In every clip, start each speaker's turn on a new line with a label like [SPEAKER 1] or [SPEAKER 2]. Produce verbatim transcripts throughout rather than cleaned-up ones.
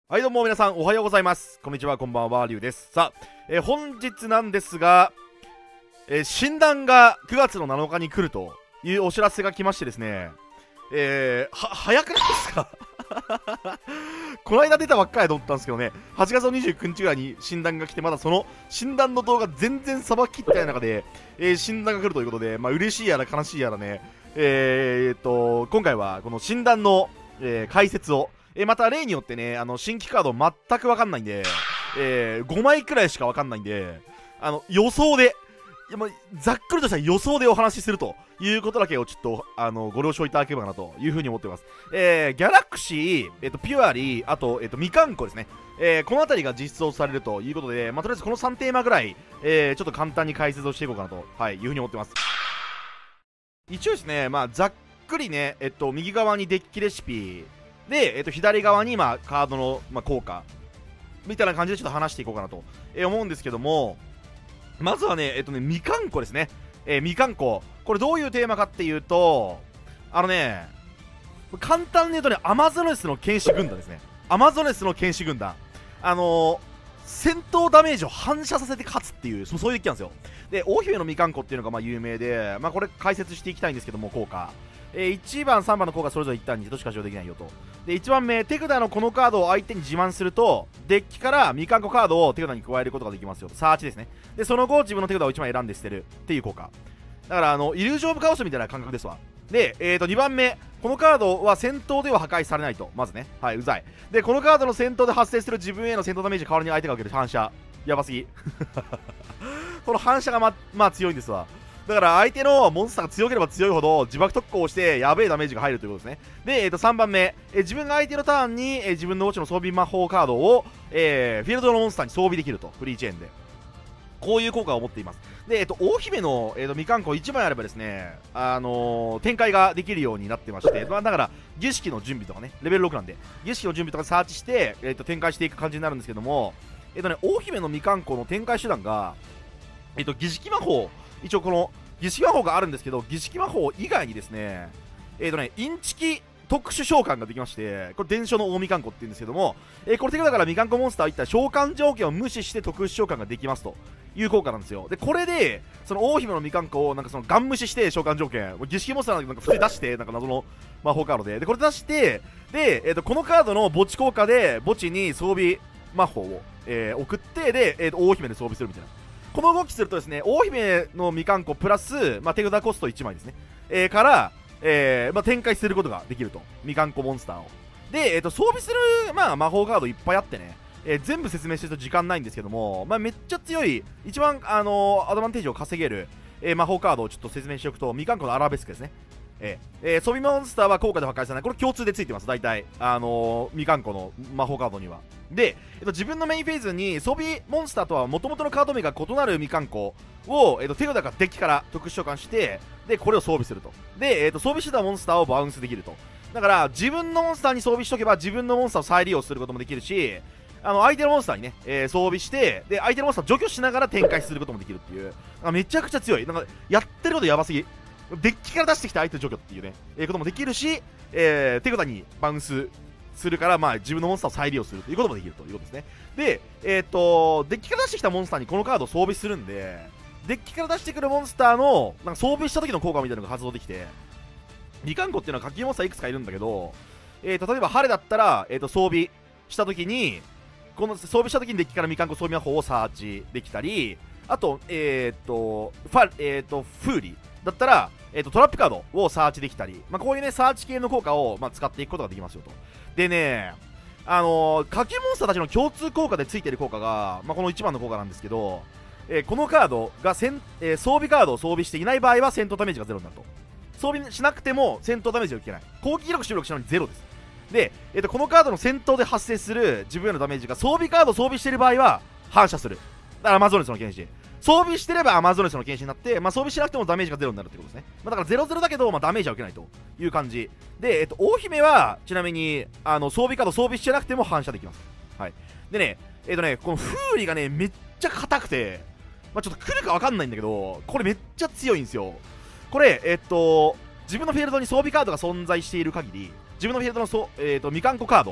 [SPEAKER 1] はいどうも皆さんおはようございます。こんにちは、こんばんは、りゅうです。さあ、えー、本日なんですが、えー、診断がくがつのなのかに来るというお知らせが来ましてですね、えー、は、早くないですかこの間出たばっかりと思ったんですけどね、はちがつのにじゅうくにちぐらいに診断が来て、まだその診断の動画全然さばききってない中で、えー、診断が来るということで、まあ嬉しいやら悲しいやらね、えー、っと、今回はこの診断の、えー、解説を、えー、また例によってね、あの新規カード全く分かんないんで、えー、ごまいくらいしか分かんないんで、あの予想で、いやまあ、ざっくりとした予想でお話しするということだけをちょっとあのご了承いただければなというふうに思っています。えー、ギャラクシー、えー、とピュアリー、あと、えー、とみかんこですね、えー、この辺りが実装されるということで、まあ、とりあえずこのさんテーマぐらい、えー、ちょっと簡単に解説をしていこうかなと、はい、いうふうに思ってます。一応ですね、まあ、ざっくりね、えっと、右側にデッキレシピで、えっと、左側に、まあ、カードの、まあ、効果みたいな感じでちょっと話していこうかなと、えー、思うんですけども、まずはね、えっとね、みかんこですね。えー、みかんこ。これどういうテーマかっていうと、あのね、簡単に言うとね、アマゾネスの剣士軍団ですね。アマゾネスの剣士軍団。あのー、戦闘ダメージを反射させて勝つっていう、そういうデッキなんですよ。で、大姫のみかんこっていうのがまあ有名で、まあこれ解説していきたいんですけども、効果。えー、いちばん、さんばんの効果それぞれいったんに手としか使用できないよと。で、いちばんめ、手札のこのカードを相手に自慢すると、デッキからみかんこカードを手札に加えることができますよと。サーチですね。で、その後、自分の手札をいちまい選んで捨てるっていう効果。だから、あの、イリュージョン・オブ・カオスみたいな感覚ですわ。で、えーと、にばんめ、このカードは戦闘では破壊されないと。まずね。はい、うざい。で、このカードの戦闘で発生する自分への戦闘ダメージ代わりに相手が受ける反射。やばすぎ。この反射がま、まあ強いんですわ。だから相手のモンスターが強ければ強いほど自爆特攻をしてやべえダメージが入るということですね。で、えー、とさんばんめ、えー、自分が相手のターンに、えー、自分の墓地の装備魔法カードを、えー、フィールドのモンスターに装備できると。フリーチェーンで。こういう効果を持っています。で、えっ、ー、と、大姫の、えー、とみかんこいちまいあればですね、あのー、展開ができるようになってまして、まあ、だから、儀式の準備とかね、レベルろくなんで、儀式の準備とかサーチして、えー、と展開していく感じになるんですけども、えっ、ー、とね、大姫のみかんこの展開手段が、えっ、ー、と、儀式魔法、一応この、儀式魔法があるんですけど、儀式魔法以外にですね、えーとね、インチキ特殊召喚ができまして、これ伝承の大みかんこって言うんですけども、えー、これ手札からみかんこモンスターいった召喚条件を無視して特殊召喚ができますという効果なんですよ。で、これで、その大姫のみかんこをなんかそのガン無視して召喚条件、儀式モンスターなんか普通に出して、なんか謎の魔法カードで、で、これ出して、で、えーと、このカードの墓地効果で墓地に装備魔法を、えー、送って、で、えーと、大姫で装備するみたいな。この動きするとですね、大姫のみかんこプラス、まあ、手札コストいちまいですね、えー、から、えーまあ、展開することができると。みかんこモンスターを。で、えーと、装備する、まあ、魔法カードいっぱいあってね、えー、全部説明してると時間ないんですけども、まあ、めっちゃ強い、一番、あのー、アドバンテージを稼げる、えー、魔法カードをちょっと説明しておくと、みかんこのアラベスクですね。えーえー、装備モンスターは効果で破壊されない。これ共通でついてます、大体。あのー、みかんこの魔法カードには。で、えっと、自分のメインフェーズに装備モンスターとは元々のカード名が異なるみかんこを、えっと、手札からデッキから特殊召喚して、で、これを装備すると。で、えっと、装備してたモンスターをバウンスできると。だから、自分のモンスターに装備しとけば、自分のモンスターを再利用することもできるし、あの、相手のモンスターにね、えー、装備して、で、相手のモンスターを除去しながら展開することもできるっていう。めちゃくちゃ強い。なんか、やってることやばすぎ。デッキから出してきた相手除去っていうね、えー、こともできるし、えー、手札にバウンスするから、まあ、自分のモンスターを再利用するということもできるということですね。で、えっ、ー、と、デッキから出してきたモンスターにこのカードを装備するんで、デッキから出してくるモンスターのなんか装備した時の効果みたいなのが発動できて、みかんこっていうのは課金モンスターいくつかいるんだけど、えー、と例えば晴れだったら、えー、と装備した時に、この装備した時にデッキからみかんこ装備魔法をサーチできたり、あと、えっ、ー、と、ファ、えっ、ー、と、フーリだったら、えー、とトラップカードをサーチできたり、まあ、こういうね、サーチ系の効果を、まあ、使っていくことができますよと。でね、あのー、課金モンスターたちの共通効果でついている効果が、まあ、このいちばんの効果なんですけど、えー、このカードがせん、えー、装備カードを装備していない場合は戦闘ダメージがゼロになると。装備しなくても戦闘ダメージを受けない。攻撃力収録したのにゼロです。で、えー、とこのカードの戦闘で発生する自分へのダメージが装備カードを装備している場合は反射する。だからアマゾネスの剣士。装備してればアマゾネスの剣士になって、まあ、装備しなくてもダメージがゼロになるってことですね。まあ、だからゼロゼロだけど、まあ、ダメージは受けないという感じ。で、えっと、大姫は、ちなみに、あの、装備カード装備してなくても反射できます。はい。でね、えっとね、このフーリがね、めっちゃ硬くて、まあ、ちょっと来るかわかんないんだけど、これめっちゃ強いんですよ。これ、えっと、自分のフィールドに装備カードが存在している限り、自分のフィールドのそ、えっと、みかんこカード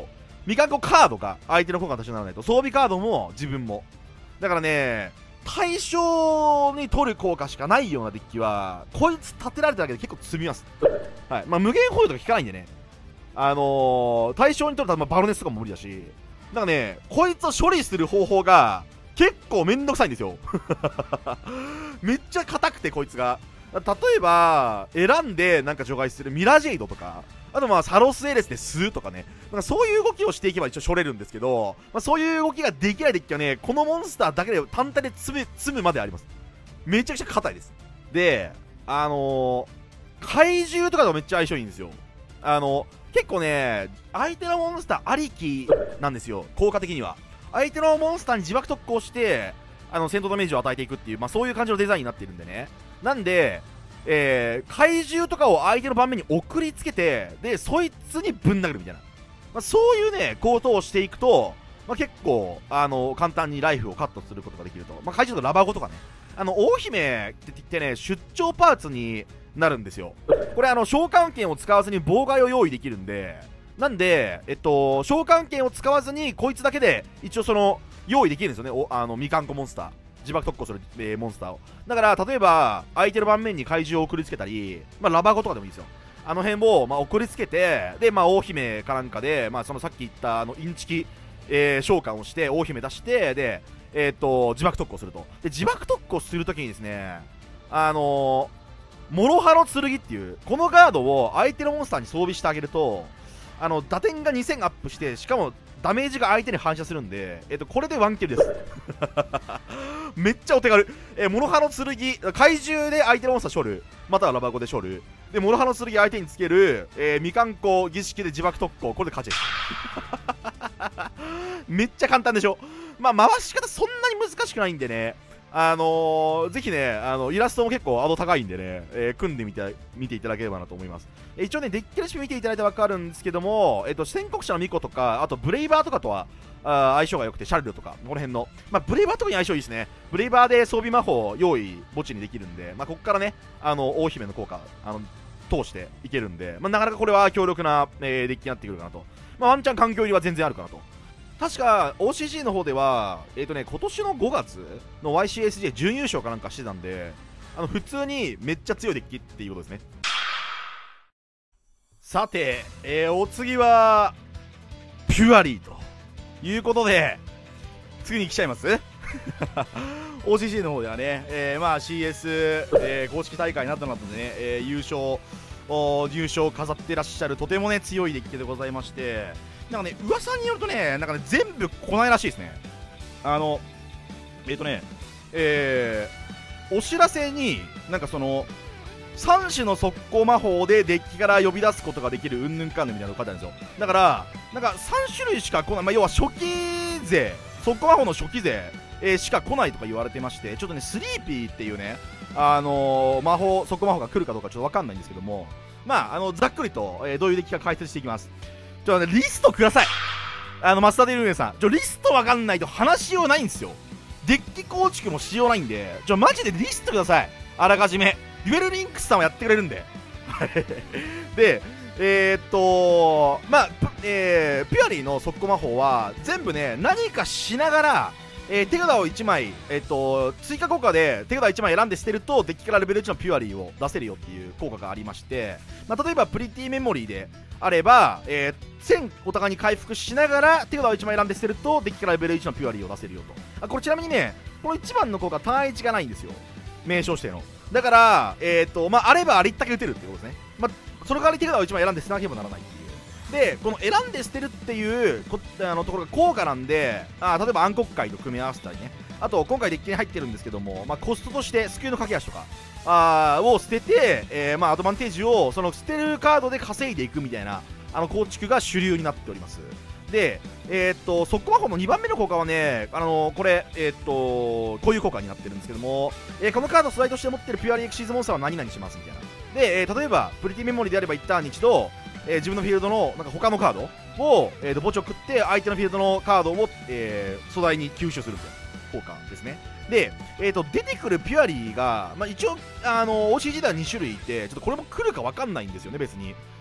[SPEAKER 1] みかんこカードが相手の効果としてならないと、装備カードも自分も。だからね、対象に取る効果しかないようなデッキは、こいつ立てられただけで結構積みます。はい。まあ、無限保有とか効かないんでね。あのー、対象に取ると、まあ、バロネスとかも無理だし。だからね、こいつを処理する方法が、結構めんどくさいんですよ。めっちゃ硬くて、こいつが。例えば、選んでなんか除外するミラジェイドとか、あとまあサロスエレスで吸うとかね、なんかそういう動きをしていけば一応処れるんですけど、まあ、そういう動きができないデッキはね、このモンスターだけで単体で積む、積むまであります。めちゃくちゃ硬いです。で、あのー、怪獣とかとめっちゃ相性いいんですよ。あのー、結構ね、相手のモンスターありきなんですよ、効果的には。相手のモンスターに自爆特攻して、あの戦闘ダメージを与えていくっていう、まあ、そういう感じのデザインになっているんでね。なんで、えー、怪獣とかを相手の盤面に送りつけて、で、そいつにぶん殴るみたいな。まあ、そういうね、ことをしていくと、まあ、結構、あの、簡単にライフをカットすることができると。まあ、怪獣とラバゴとかね。あの、大姫って言ってね、出張パーツになるんですよ。これ、あの、召喚剣を使わずに妨害を用意できるんで、なんで、えっと、召喚剣を使わずに、こいつだけで、一応その、用意できるんですよね。おあの、みかんこモンスター。自爆特攻する、えー、モンスターを。だから、例えば、相手の盤面に怪獣を送りつけたり、まあ、ラバゴとかでもいいですよ。あの辺を、まあ、送りつけて、で、まあ、大姫かなんかで、まあ、そのさっき言った、あの、インチキ、えー、召喚をして、大姫出して、で、えー、っと、自爆特攻すると。で、自爆特攻するときにですね、あのー、諸刃の剣っていう、このガードを相手のモンスターに装備してあげると、あの、打点がにせんアップして、しかも、ダメージが相手に反射するんで、えっと、これでワンキルです。めっちゃお手軽。えー、諸刃の剣、怪獣で相手のモンスター処理、またはラバゴで処理。で、諸刃の剣相手につける、えー、みかんこ儀式で自爆特攻、これで勝ちです。めっちゃ簡単でしょ。まあ、回し方そんなに難しくないんでね。あのー、ぜひね、あの、イラストも結構アド高いんでね、えー、組んでみて、見ていただければなと思います。えー、一応ね、デッキレシピ見ていただいてわかるんですけども、えっと、宣告者のミコとか、あとブレイバーとかとは、あ相性が良くて、シャルルとか、この辺の、まあ、ブレイバーとかに相性いいですね。ブレイバーで装備魔法用意、墓地にできるんで、まあ、ここからね、あの、大姫の効果、あの、通していけるんで、まあ、なかなかこれは強力な、えー、デッキになってくるかなと。まあ、ワンチャン環境入りは全然あるかなと。確か オーシージー の方では、えっとね、今年のごがつの ワイシーエスジェー 準優勝かなんかしてたんで、あの普通にめっちゃ強いデッキっていうことですね。さて、えー、お次はピュアリーということで、次に来ちゃいますオーシージー の方ではね、えー、まあ シーエス、えー、公式大会などなどでね、えー、優勝入賞を飾ってらっしゃるとてもね強いデッキでございまして、なんかね、噂によるとね、なんかね、全部来ないらしいですね。あの、えっ、ー、とね、えー、お知らせに、なんかその、さん種の速攻魔法でデッキから呼び出すことができるうんぬんかんぬんみたいなのが書いてあるんですよ。だから、なんかさん種類しか来ない、まあ、要は初期勢、速攻魔法の初期勢、えー、しか来ないとか言われてまして、ちょっとね、スリーピーっていうね、あのー、魔法、速攻魔法が来るかどうかちょっとわかんないんですけども、まあ、あの、ざっくりと、えー、どういうデッキか解説していきます。ちょっとね、リストください。あの、マスターデルーネさん。ちょ、リストわかんないと話しようないんですよ。デッキ構築もしようないんで、ちょ、マジでリストください。あらかじめ。デュエルリンクスさんはやってくれるんで。で、えー、っと、まあ、えー、ピュアリーの速攻魔法は、全部ね、何かしながら、えー、手札をいちまい、えー、っと、追加効果で手札いちまい選んで捨てると、デッキからレベルいちのピュアリーを出せるよっていう効果がありまして、まあ、例えば、プリティメモリーであれば、えー、せんお互いに回復しながら、手札をいちまい選んで捨てると、デッキからレベルいちのピュアリーを出せるよと。あ、これちなみにね、このいちばんの効果、ターンいちがないんですよ。名称指定の。だから、えー、っと、まあ、あればありったけ打てるってことですね。まあ、その代わり手札をいちまい選んで捨てなければならないっていう。で、この選んで捨てるっていうこあのところが効果なんで、あ例えば暗黒界と組み合わせたりね、あと今回デッキに入ってるんですけども、まあ、コストとして救いの駆け足とかあを捨てて、えー、まあアドバンテージをその捨てるカードで稼いでいくみたいなあの構築が主流になっております。で、えー、っと速攻魔法のにばんめの効果はね、あのー、これ、えー、っとこういう効果になってるんですけども、えー、このカードスライドして持ってるピュアリーエクシーズモンスターは何々しますみたいな。で、えー、例えばプリティメモリーであればいちターンに一度えー、自分のフィールドのなんか他のカードを、えー、と墓地を食って相手のフィールドのカードを、えー、素材に吸収するという効果ですね。で、えー、と出てくるピュアリーが、まあ、一応、あのー、オーシージー ではに種類いて、ちょっとこれも来るか分かんないんですよね、別に。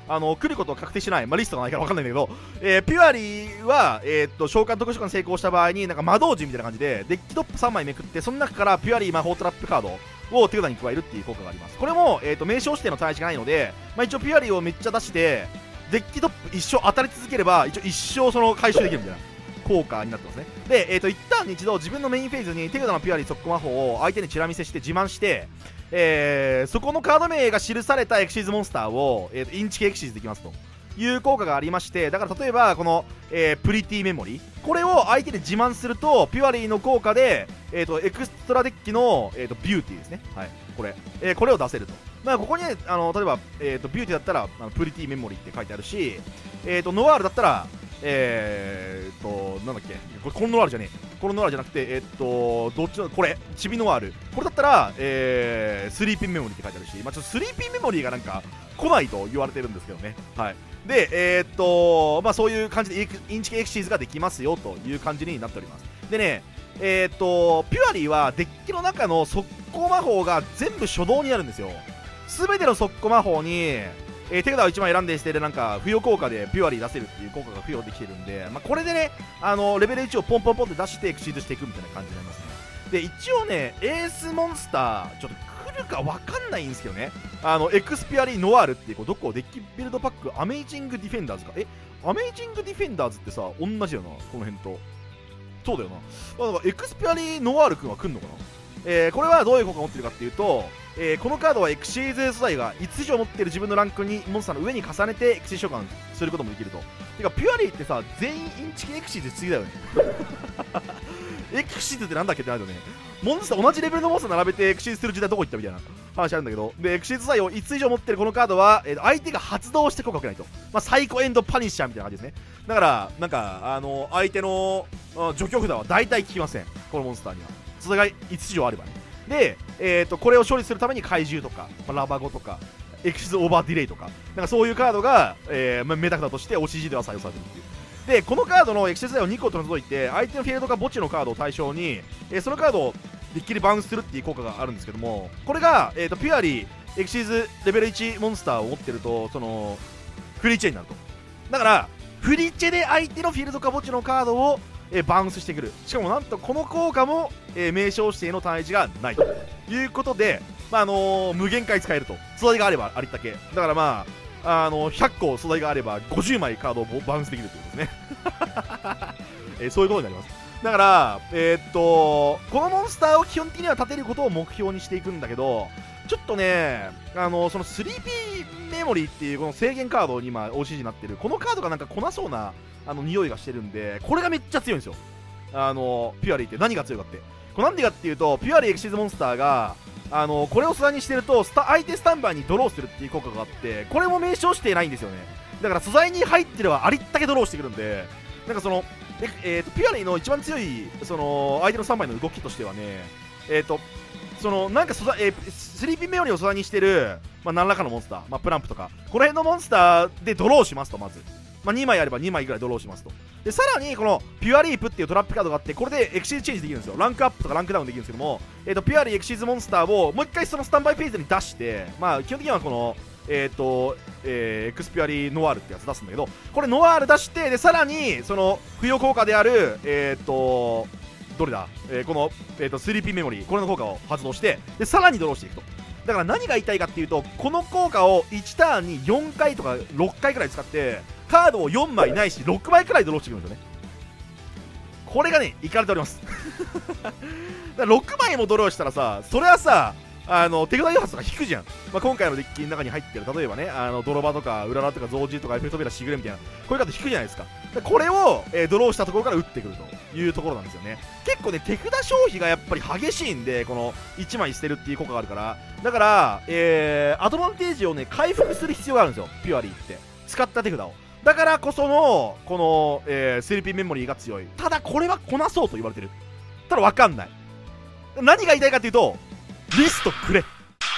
[SPEAKER 1] あの来ることは確定しない、まあ、リストがないから分かんないんだけど、えー、ピュアリーは、えー、っと召喚特殊間成功した場合になんか魔導陣みたいな感じでデッキトップさんまいめくって、その中からピュアリー魔法トラップカードを手札に加えるっていう効果があります。これも、えー、と名称指定の対象がないので、まあ、一応ピュアリーをめっちゃ出してデッキトップ一生当たり続ければ一応一生その回収できるみたいな効果になってますね。で、えー、と一旦に一度自分のメインフェーズに手札のピュアリー速攻魔法を相手にチラ見せして自慢して、えー、そこのカード名が記されたエクシーズモンスターを、えー、とインチキエクシーズできますという効果がありまして、だから例えばこの、えー、プリティメモリこれを相手で自慢するとピュアリーの効果で、えー、とエクストラデッキの、えー、とビューティーですね、はい、これ、えー、これを出せると。まあここに、ね、あの例えば、えー、とビューティーだったらあのプリティメモリって書いてあるし、えー、とノワールだったらえーとなんだっけ、これコロノワールじゃねえコロノワールじゃなくて、えー、っとどっちのこれチビノワール、これだったら、えー、スリーピンメモリーって書いてあるし、まあ、ちょっとスリーピンメモリーがなんか来ないと言われてるんですけどね。はい。で、えー、っとまあそういう感じでインチキエクシーズができますよという感じになっております。でね、えー、っとピュアリーはデッキの中の速攻魔法が全部初動になるんですよ。すべての速攻魔法にえー、手札をいちまい選んでしてでなんか付与効果でピュアリー出せるっていう効果が付与できてるんで、まあ、これでねあのレベルいちをポンポンポンって出してエクシーズしていくみたいな感じになりますね。で一応ねエースモンスターちょっと来るか分かんないんですけどね、あのエクスピアリーノワールっていうこうどこデッキビルドパックアメイジングディフェンダーズか、えアメイジングディフェンダーズってさ同じよなこの辺と。そうだよな、まあ、だからエクスピアリーノワール君は来んのかな。えー、これはどういう効果を持ってるかっていうと、えー、このカードはエクシーズ素材がいつ以上持っている自分のランクにモンスターの上に重ねてエクシー召喚することもできると。てかピュアリーってさ全員インチキエクシーズ次だよねエクシーズってなんだっけってなるよね。モンスター同じレベルのモンスター並べてエクシーズする時代どこ行ったみたいな話あるんだけど、でエクシーズ素材をいつ以上持ってるこのカードは、えー、相手が発動して効果を受けないと、まあ、サイコエンドパニッシャーみたいな感じですね。だからなんかあの相手の除去札は大体効きませんこのモンスターには、それがいつ以上あればね。で、えー、とこれを処理するために怪獣とか、まあ、ラバゴとかエクシズオーバーディレイとかなんかそういうカードが、えーまあ、メタ札として オーシージー では採用されてるっていう。でこのカードのエクシズ材をにこ取り除いて相手のフィールドか墓地のカードを対象に、えー、そのカードをでっきりバウンスするっていう効果があるんですけども、これが、えー、とピュアリーエクシズレベルいちモンスターを持ってるとそのフリーチェになると。だからフリーチェで相手のフィールドか墓地のカードをえー、バウンスしてくる。しかもなんとこの効果も、えー、名称指定の単一がないということで、まああのー、無限回使えると。素材があればありったけだから、まあ、あのー、ひゃっこ素材があればごじゅうまいカードをバウンスできるということですね、えー、そういうことになります。だからえー、っとこのモンスターを基本的には立てることを目標にしていくんだけど、ちょっとねあのー、その スリーピー メモリーっていうこの制限カードに今 オーシージー になってるこのカードがなんか来なそうなあの匂いがしてるんで、これがめっちゃ強いんですよ。あのピュアリーって何が強いかって、これなんでかっていうとピュアリーエクシーズモンスターがあのこれを素材にしてるとスタ相手スタンバーにドローするっていう効果があって、これも名称してないんですよね。だから素材に入ってればありったけドローしてくるんで、なんかそのえー、とピュアリーの一番強いその相手のさんまいの動きとしてはね、えっ、ー、とそのなんか素材、えー、スリーピンメモリーを素材にしてる、まあ、何らかのモンスター、まあ、プランプとかこの辺のモンスターでドローしますと、まずまあ、にまいあればにまいぐらいドローしますと。でさらにこのピュアリープっていうトラップカードがあって、これでエクシーズチェンジできるんですよ。ランクアップとかランクダウンできるんですけども、えー、とピュアリーエクシーズモンスターをもう一回そのスタンバイページに出して、まあ基本的にはこのえっ、ー、と、えー、エクスピュアリーノワールってやつ出すんだけど、これノワール出して、でさらにその付与効果であるえっ、ー、とどれだ、えー、この、えー、とスリーピンメモリーこれの効果を発動して、でさらにドローしていくと。だから何が言いたいかっていうと、この効果をいちターンによんかいとかろっかいくらい使ってカードをよんまいないしろくまいくらいドローしてくるんですよね。これがねいかれておりますだからろくまいもドローしたらさ、それはさあの手札誘発とか引くじゃん。まあ、今回のデッキの中に入ってる例えばね、あの泥場とかウララとかゾウジとかエフェクトベラシグレみたいなこういうカード引くじゃないですか。これを、えー、ドローしたところから打ってくるというところなんですよね。結構ね手札消費がやっぱり激しいんで、このいちまい捨てるっていう効果があるから、だから、えー、アドバンテージをね回復する必要があるんですよピュアリーって使った手札を。だからこそのこの、えー、スリーピンメモリーが強い。ただこれはこなそうと言われてる。ただ分かんない。何が言いたいかっていうと、リストくれ。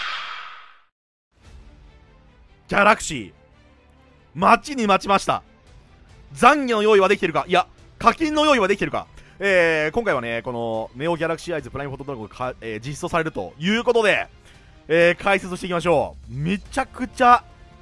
[SPEAKER 1] ギャラクシー待ちに待ちました。残業の用意はできてるか、いや課金の用意はできてるか。えー、今回はねこのネオギャラクシーアイズプライムフォトドラゴンが、えー、実装されるということで、えー、解説していきましょう。めちゃくちゃ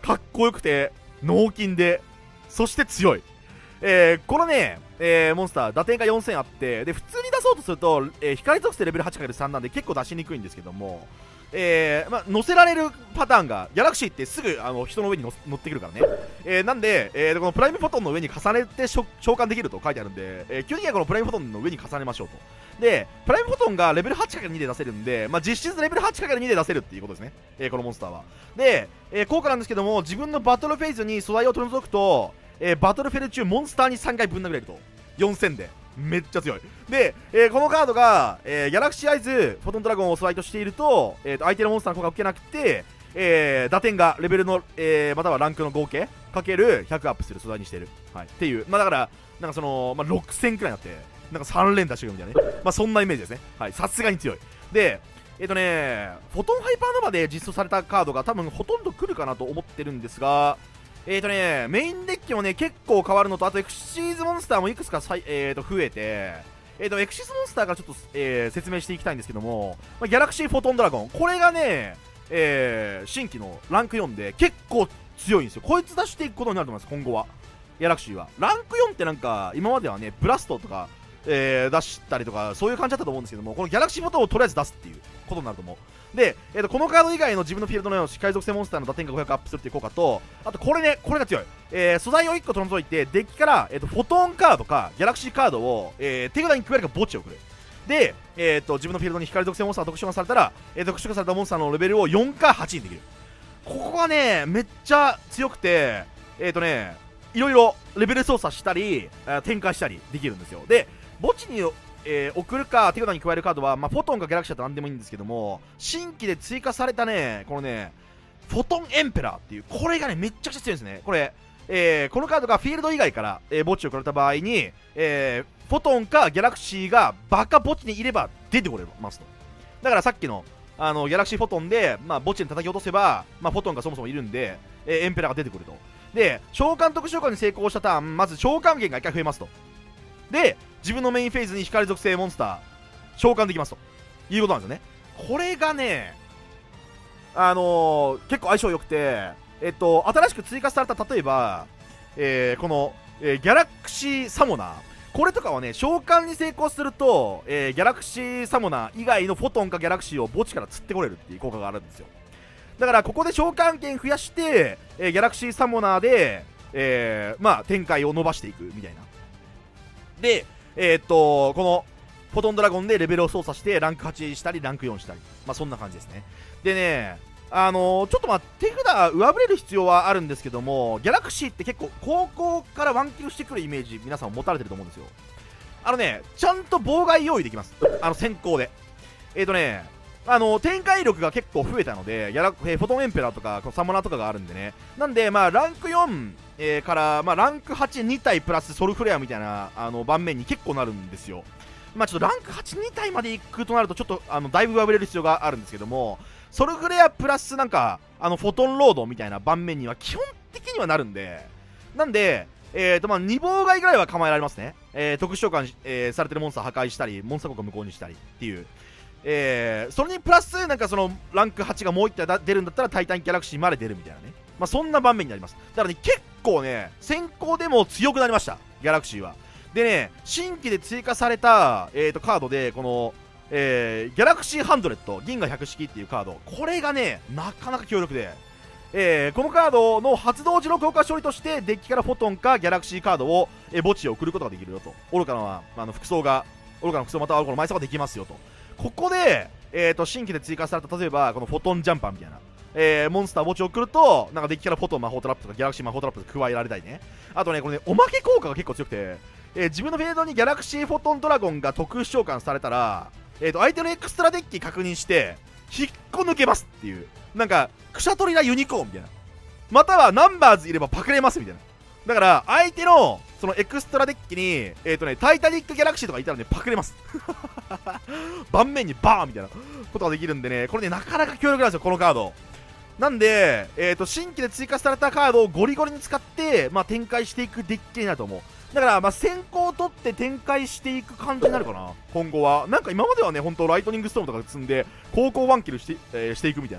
[SPEAKER 1] かっこよくて脳筋で、そして強い。えー、このね、えー、モンスター打点がよんせんあって、で普通に出そうとすると、えー、光属性レベル はちかけるさん なんで結構出しにくいんですけども、えーまあ、乗せられるパターンがギャラクシーってすぐあの人の上に乗ってくるからね、えー、なんで、えー、このプライムフォトンの上に重ねて召喚できると書いてあるんで、えー、基本的にはこのプライムフォトンの上に重ねましょうと。でプライムフォトンがレベル はちかけるに で出せるんで、まあ、実質レベル はちかけるに で出せるっていうことですね、えー、このモンスターは。で、えー、効果なんですけども、自分のバトルフェーズに素材を取り除くと、えー、バトルフェル中モンスターにさんかいぶん殴れると。よんせんでめっちゃ強い。で、えー、このカードが、えー、ギャラクシーアイズフォトンドラゴンを素材としていると、えー、と相手のモンスターの効果を受けなくて、えー、打点がレベルの、えー、またはランクの合計かけるひゃくアップする素材にしている、はい、っていう、まあだからなんかその、まあ、ろくせんくらいになってなんかさん連打してくるみたいなね、まあそんなイメージですね。はい、さすがに強い。でえっ、ー、とねフォトンハイパーノバで実装されたカードが多分ほとんど来るかなと思ってるんですが、えーとね、メインデッキもね、結構変わるのと、あとエクシーズモンスターもいくつかさい、えー、と増えて、えーと、エクシーズモンスターからちょっと、えー、説明していきたいんですけども、まあ、ギャラクシーフォトンドラゴン、これがね、えー、新規のランクよんで結構強いんですよ。こいつ出していくことになると思います、今後は。ギャラクシーは。ランクよんってなんか、今まではね、ブラストとか、えー、出したりとか、そういう感じだったと思うんですけども、このギャラクシーフォトンをとりあえず出すっていうことになると思う。で、えー、とこのカード以外の自分のフィールドの光属性モンスターの打点がごひゃくアップするっていう効果と、あとこれね、これが強い。えー、素材をいっこ取り除いて、デッキから、えー、とフォトンカードかギャラクシーカードを、えー、手札に加えるか墓地を送る。で、えー、と自分のフィールドに光属性モンスターが特殊化されたら、えー、特殊化されたモンスターのレベルをよんかはちにできる。ここがね、めっちゃ強くて、えっ、ー、とね、いろいろレベル操作したり、展開したりできるんですよ。で、墓地にえー、送るか手札に加えるカードは、まあ、フォトンかギャラクシーだと何でもいいんですけども、新規で追加されたね、このね、フォトンエンペラーっていう、これがね、めっちゃくちゃ強いんですね。これ、えー、このカードがフィールド以外から、えー、墓地を送られた場合に、えー、フォトンかギャラクシーがバカ墓地にいれば出てこれますと。だからさっきの、あのギャラクシーフォトンで、まあ、墓地に叩き落とせば、まあ、フォトンがそもそもいるんで、えー、エンペラーが出てくると。で、召喚特殊召喚に成功したターン、まず召喚源がいっかい増えますと。で、自分のメインフェーズに光属性モンスター召喚できますということなんですよね。これがね、あのー、結構相性良くて、えっと、新しく追加された、例えば、えー、この、えー、ギャラクシーサモナー、これとかはね、召喚に成功すると、えー、ギャラクシーサモナー以外のフォトンかギャラクシーを墓地から釣ってこれるっていう効果があるんですよ。だからここで召喚権増やして、えー、ギャラクシーサモナーで、えー、まあ展開を伸ばしていくみたいな。で、えー、っとこのフォトンドラゴンでレベルを操作してランクはちしたりランクよんしたり、まあそんな感じですね。でね、あのー、ちょっとまあ手札上振れる必要はあるんですけども、ギャラクシーって結構高校からワンキルしてくるイメージ皆さん持たれてると思うんですよ。あのね、ちゃんと妨害用意できます、あの先行で。えー、っとねあの展開力が結構増えたので、ギャラえー、フォトンエンペラーとかこのサモナーとかがあるんでね、なんでまあランクよん、えー、から、まあ、ランクはちに体プラスソルフレアみたいなあの盤面に結構なるんですよ。まあちょっとランクはちに体までいくとなるとちょっとあのだいぶ上振れる必要があるんですけども、ソルフレアプラスなんかあのフォトンロードみたいな盤面には基本的にはなるんで、なんでえーとまあに妨害ぐらいは構えられますね。えー、特殊召喚、えー、されてるモンスター破壊したりモンスター効果無効にしたりっていう、えー、それにプラスなんかそのランクはちがもういっ体出るんだったらタイタンギャラクシーまで出るみたいなね、まあそんな盤面になります。だからね結構ね先行でも強くなりました、ギャラクシーは。でね、新規で追加された、えー、とカードでこの、えー、ギャラクシーハンドレット銀河百式っていうカード、これがねなかなか強力で、えー、このカードの発動時の強化処理としてデッキからフォトンかギャラクシーカードを、えー、墓地へ送ることができるよと。愚かなあの服装が愚かな服装または愚かな埋葬ができますよと。ここで、えー、と新規で追加された例えばこのフォトンジャンパーみたいな、えー、モンスター墓地を送るとなんかデッキからフォトン魔法トラップとかギャラクシー魔法トラップ加えられたりね。あとねこれねおまけ効果が結構強くて、えー、自分のフィールドにギャラクシーフォトンドラゴンが特殊召喚されたら、えー、と相手のエクストラデッキ確認して引っこ抜けますっていう、なんかクシャトリラユニコーンみたいな、またはナンバーズいればパクれますみたいな。だから相手のそのエクストラデッキに、えーとね、タイタニックギャラクシーとかいたらねパクれます盤面にバーンみたいなことができるんでね、これねなかなか強力なんですよこのカード。なんで、えーと新規で追加されたカードをゴリゴリに使って、まあ、展開していくデッキになると思う。だからまあ先行を取って展開していく感じになるかな今後は。なんか今まではね本当ライトニングストームとか積んで高校ワンキルして、えー、していくみたいな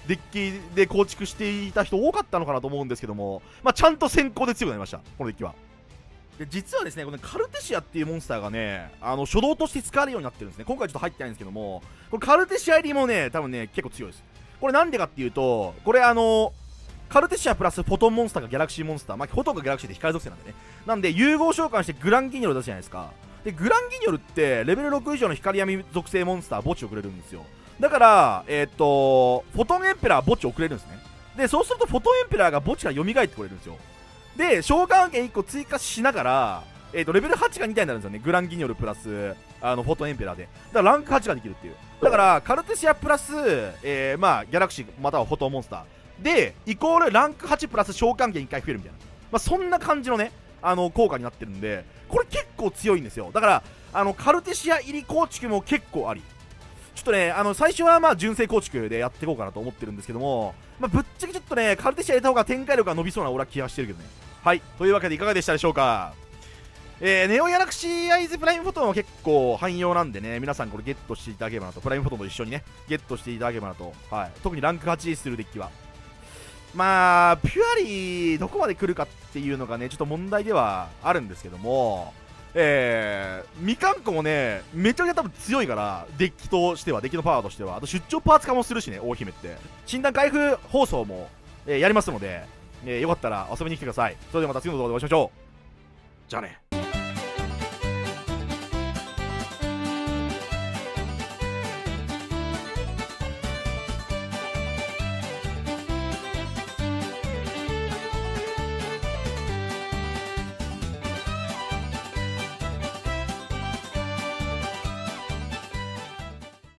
[SPEAKER 1] デッキで構築していた人多かったのかなと思うんですけども、まあ、ちゃんと先行で強くなりました、このデッキは。で実はですね、このカルテシアっていうモンスターがね、あの初動として使われるようになってるんですね。今回ちょっと入ってないんですけども、これカルテシア入りもね、多分ね、結構強いです。これなんでかっていうと、これあのカルテシアプラスフォトンモンスターがギャラクシーモンスター、まあ、フォトンがギャラクシーで光属性なんでね。なんで融合召喚してグランギニョル出すじゃないですか。でグランギニョルってレベルろく以上の光闇属性モンスター墓地をくれるんですよ。だからえー、っとフォトンエンペラー墓地をくれるんですね。でそうするとフォトンエンペラーが墓地から蘇ってくれるんですよ。で召喚権いっこ追加しながら、えー、とレベルはちがに体になるんですよね。グランギニョルプラスあのフォトンエンペラーで、だからランクはちができるっていう。だからカルテシアプラス、えー、まあギャラクシーまたはフォトンモンスターでイコールランクはちプラス召喚権いっかい増えるみたいな、まあ、そんな感じのねあの効果になってるんで、これ結構強いんですよ。だからあのカルテシア入り構築も結構あり、ちょっとねあの最初はまあ純正構築でやっていこうかなと思ってるんですけども、まあ、ぶっちゃけちょっとねカルテシア入れた方が展開力が伸びそうな俺は気がしてるけどね。はい、というわけでいかがでしたでしょうか。えー、ネオギャラクシーアイズプライムフォトンは結構汎用なんでね、皆さんこれゲットしていただければなと、プライムフォトンと一緒にねゲットしていただければなと、はい、特にランクはちするデッキはまあピュアリーどこまで来るかっていうのがねちょっと問題ではあるんですけども、えー、みかんこもねめちゃくちゃ多分強いから、デッキとしてはデッキのパワーとしては、あと出張パーツ化もするしね、大姫って診断開封放送も、えー、やりますので、えー、よかったら遊びに来てください。それではまた次の動画でお会いしましょう。じゃあね。